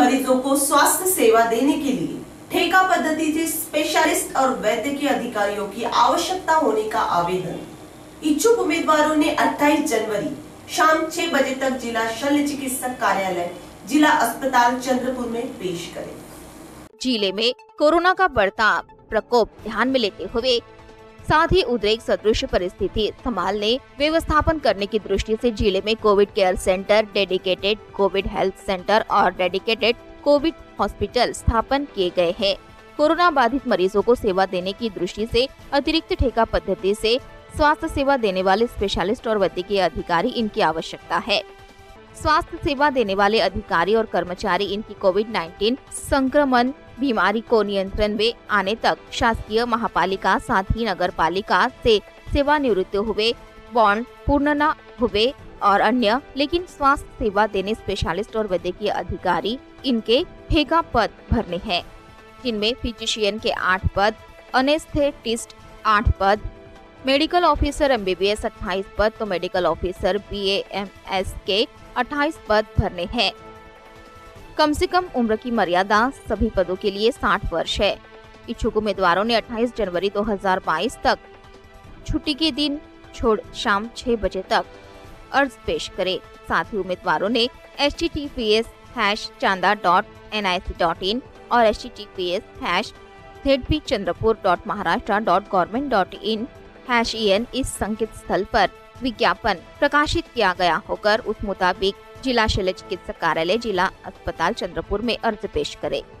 मरीजों को स्वास्थ्य सेवा देने के लिए ठेका पद्धति से स्पेशलिस्ट और वैद्य के अधिकारियों की आवश्यकता होने का आवेदन इच्छुक उम्मीदवारों ने 28 जनवरी शाम 6 बजे तक जिला शल्य चिकित्सक कार्यालय जिला अस्पताल चंद्रपुर में पेश करें। जिले में कोरोना का बढ़ता प्रकोप ध्यान में लेते हुए साथ ही उद्रेक सदृश परिस्थिति संभालने व्यवस्थापन करने की दृष्टि से जिले में Covid care centre, dedicated Covid health centre और डेडिकेटेड कोविड हॉस्पिटल स्थापन किए गए हैं। कोरोना बाधित मरीजों को सेवा देने की दृष्टि से अतिरिक्त ठेका पद्धति से स्वास्थ्य सेवा देने वाले स्पेशलिस्ट और वैद्यकीय अधिकारी इनकी आवश्यकता है। स्वास्थ्य सेवा देने वाले अधिकारी और कर्मचारी इनकी कोविड-19 संक्रमण बीमारी को नियंत्रण में आने तक शासकीय महापालिका साथ ही नगर पालिका से सेवानिवृत्त हुए, बॉन्ड पूर्ण न हुए और अन्य लेकिन स्वास्थ्य सेवा देने स्पेशलिस्ट और वैद्यकीय अधिकारी इनके ठेका पद भरने हैं, जिनमें फिजिशियन के 8 पद, अनेस्थेटिस्ट 8 पद, मेडिकल ऑफिसर MBBS 28 पद तो मेडिकल ऑफिसर BAMS के 28 पद भरने हैं। कम से कम उम्र की मर्यादा सभी पदों के लिए 60 वर्ष है। इच्छुक उम्मीदवारों ने 28 जनवरी 2022 तक छुट्टी के दिन छोड़ शाम 6 बजे तक अर्ज पेश करे। साथ ही उम्मीदवारों ने https:/chanda.nic.in और https:/zpchandrapur.maharashtra.government.in/en इस संकेत स्थल पर विज्ञापन प्रकाशित किया गया होकर उस मुताबिक जिला शल्य चिकित्सक कार्यालय जिला अस्पताल चंद्रपुर में अर्ज पेश करे।